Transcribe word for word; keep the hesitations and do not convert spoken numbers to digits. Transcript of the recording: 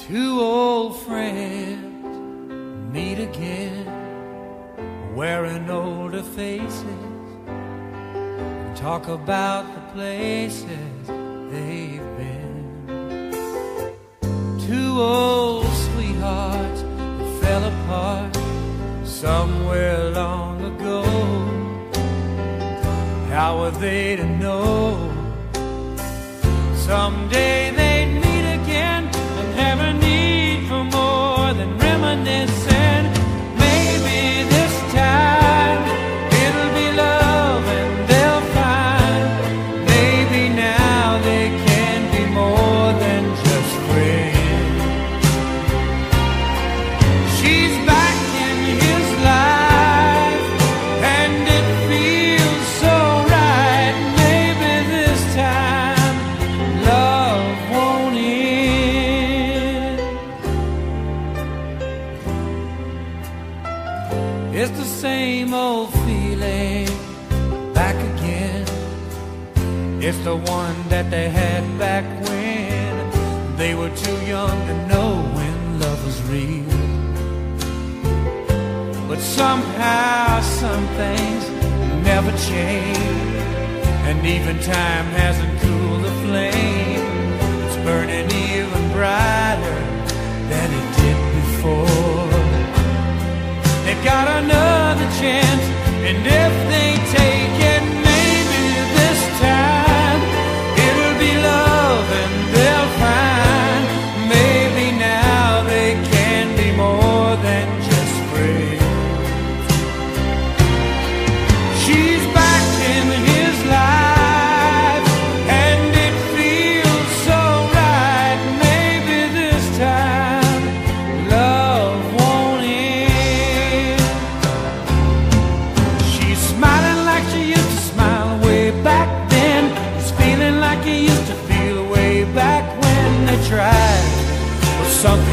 Two old friends meet again, wearing older faces, and talk about the places they've been. Two old sweethearts that fell apart somewhere long ago. How were they to know someday they'd meet again and have a need for more than reminiscing? Maybe this time it'll be love and they'll find maybe now they can be more than just friends. She's back in his life and it feels so right. Maybe this time love won't end. It's the same old feeling back again. It's the one that they had back when they were too young to know when love was real. But somehow some things never change, and even time hasn't cooled the flame. It's burning even brighter than it did before. They've got another chance, and if they take it, maybe this time it'll be love and they'll find maybe now they can be more than just friends. She's back in his life and it feels so right. Maybe this time love won't end. She's smiling like she used to smile way back then. He's feeling like he used to feel way back when they tried for something